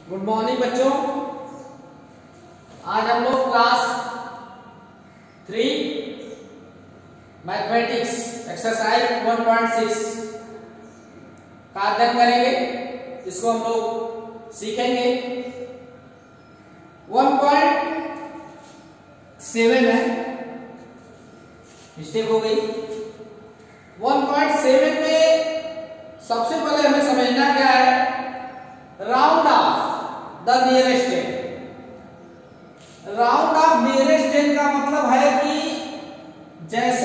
Good morning बच्चों। आज हम लोग क्लास 3 मैथमेटिक्स एक्सरसाइज 1.6 का अध्ययन करेंगे। इसको हम लोग सीखेंगे। 1.7 है, मिस्टेक हो गई। 1.7 में सबसे पहले हमें समझना क्या है, round off the nearest ten. Round off nearest ten का मतलब है कि जैसे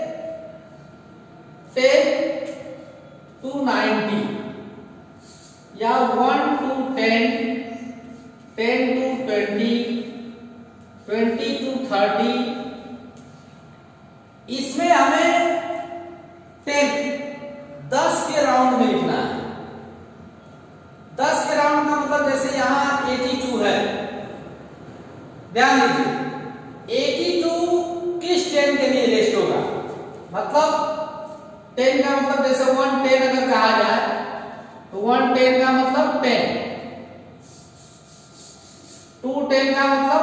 10 to 90 या 1 to 10, 10 to 20, 20 to 30, इसमें हमें 10 के राउंड में लिखना है। 10 के राउंड का मतलब जैसे यहां 82 है, ध्यान दीजिए 82 किस 10 के लिए रेस्ट होगा। मतलब 10 का मतलब जैसे 110 अगर कहा जाए तो 110 का मतलब 10, 210 का मतलब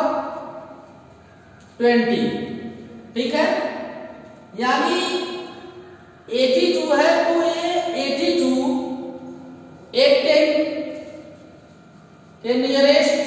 20, ठीक है। यानी 82 है तो ये 82 8 10 के नियरेस्ट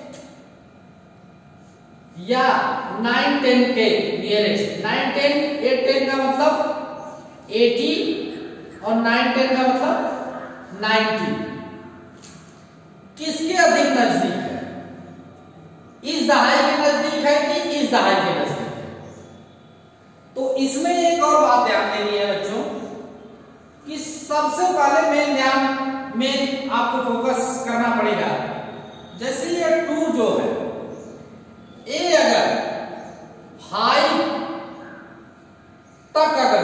या 9 10 के नियरेस्ट। 9 10 8 10 का मतलब 80 और 9 10 का मतलब 90 किसके अधिक नजदीक है? इस दहाई के नजदीक है कि इस दहाई के नजदीक है? तो इसमें एक और बात ध्यान देनी है बच्चों कि सबसे पहले मेन आपको फोकस करना पड़ेगा। जैसे ये 2 जो है, ए अगर 5 तक अगर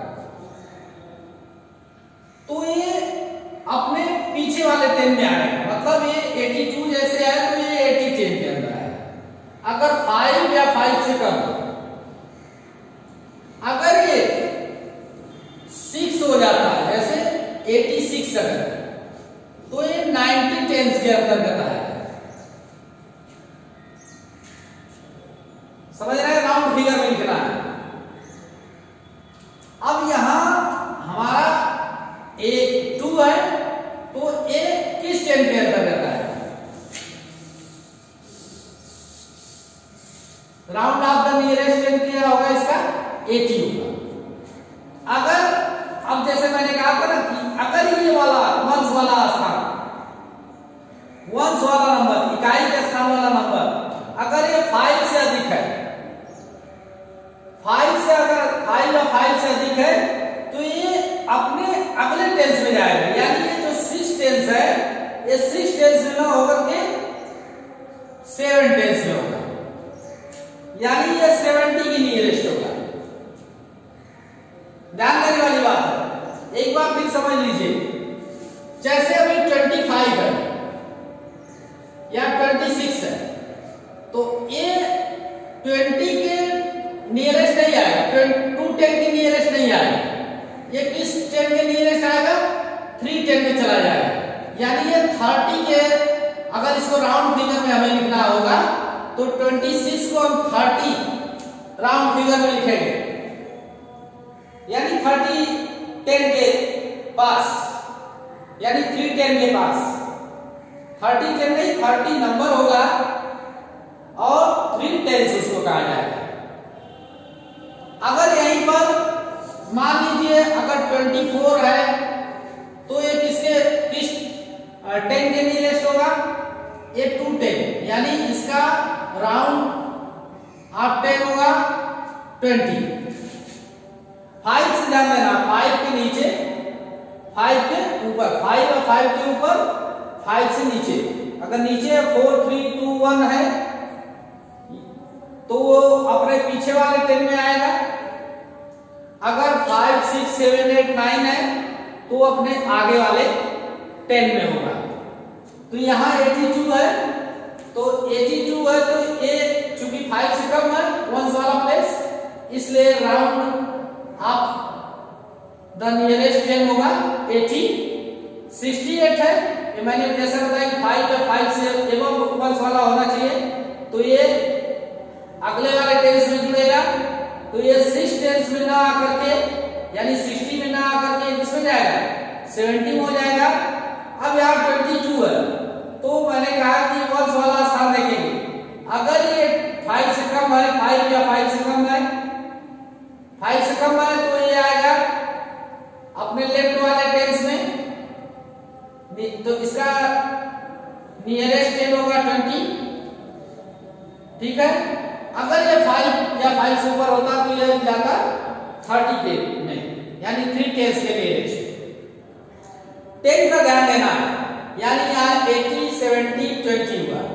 तो ये अपने पीछे वाले 10 में आएगा। मतलब ये 82 जैसे है तो ये 80 10 के अंदर है। अगर 5 या 5 से कम, अगर ये 6 हो जाता है जैसे 86 अगर, तो ये 90 10 के अंतर्गत है। समझ रहे हैं? राउंड फिगर में लिखना है। अब यहां हमारा एक 2 है तो ये किस 10 के अंतर्गत है? राउंड ऑफ द नियरेस्ट 10 क्या होगा इसका? 80 होगा। अगर अब जैसे मैंने कहा था ना कि अगर ये वाला वंश वाला स्थान, वंश वाला नंबर, इकाई के स्थान वाला नंबर अगर ये 5 से अधिक है, 5 से अगर 5 या 5 से अधिक है तो ये अपने अगले टेंस में जाएगा। यानी ये जो 6 टेंस है ये 6 टेंस में ना होकर के 7 टेंस में होगा। यानी ये 70 की नियरेस्ट होगा। ध्यान देने वाली बात है, एक बार फिर समझ लीजिए। जैसे अभी 25 है या 26 है तो ये 20 के नियरेस्ट नहीं आएगा, 210 के नियरेस्ट नहीं आएगा। ये किस 10 के नियरेस्ट आएगा? 310 में चला जाएगा। यानी ये 30 के, अगर इसको राउंड फिगर में हमें लिखना होगा तो 26 को हम 30 राउंड फिगर में लिखेंगे। यानी 30 10 के पास, यानी 310 के पास 30 10 नहीं, 30 नंबर होगा और 3 10 उसको कहा जाएगा। अगर यहीं पर मान लीजिए अगर 24 है तो ये किस 10 के नियरेस्ट होगा? ये 210, यानी इसका राउंड ऑफ 10 होगा 20। 5 से ध्यान देना, 5 के नीचे, 5 के ऊपर, 5 और 5 के ऊपर, 5 से नीचे। अगर नीचे 4 3 2 1 है तो वो अपने पीछे वाले 10 में आएगा। अगर 5 6 7 8 9 है तो अपने आगे वाले 10 में होगा। तो यहां 82 है तो 82 है तो ये चूंकि 5 से कम है वंश वाला प्लेस, इसलिए राउंड ऑफ द नियरेस्ट 10 होगा 86। 68 है, ये मैंने जैसे बताया कि 5 या 5 से एबव वंस वाला होना चाहिए, तो ये अगले वाले टेंस में जुड़ेगा। तो ये 6 टेंस में ना आकर के यानी 60 में ना आकर के किसमें जाएगा 70 में हो जाएगा। अब यहाँ 22 है, तो मैंने कहा कि वंस वाला स्थान देखेंगे। अगर ये 5 से कम है, 5 या 5 से कम है, 5 से कम है, तो ये आएगा अपने लेफ्ट वाले टेंस में। तो इसका नियरेस्ट टेन होगा 20, ठीक है। अगर ये 5 या 5 से ऊपर होता तो ये जाता 30 के में, यानी 3 टेंस के नियरेस्ट। 10 का ध्यान देना है, यानी यहाँ 80, 70, 20 हुआ।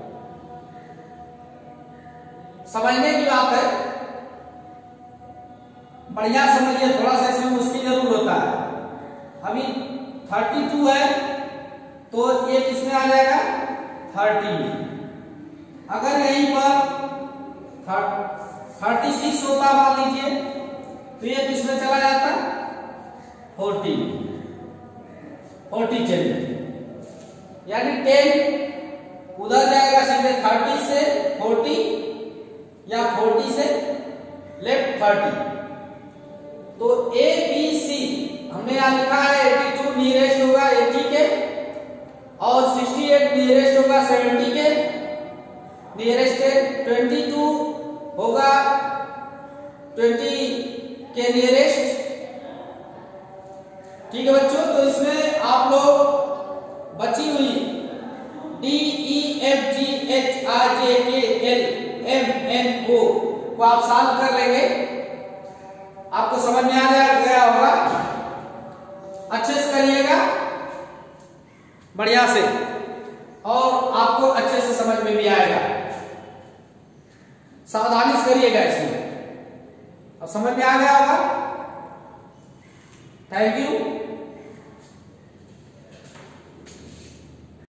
समझने की बात है, बढ़िया समझिए, थोड़ा सा इसमें मुश्किल जरूर होता है। अभी 32 है, तो ये किसमें आ जाएगा 30 में। अगर यहीं पर 36 होता मान लीजिए, तो ये किसमें चला जाता 40 में, 40 चलिए, यानी 10 उधर जाएगा सीधे 30 से 40 या 40 से लेफ्ट 30। तो ए बी सी हमने यहां लिखा है 82 नियरेस्ट होगा 80 के, और 68 नियरेस्ट होगा 70 के, नियरेस्ट 22 होगा 20 के नियरेस्ट, ठीक है बच्चों। तो इसमें आप लोग बची हुई D E F G H I J K L M N O को आप सॉल्व कर लेंगे, आपको समझ में आ गया होगा। अच्छे से करिएगा, बढ़िया से, और आपको अच्छे से समझ में भी आएगा। सावधानी से करिएगा इसमें। अब समझ में आ गया होगा। Thank you.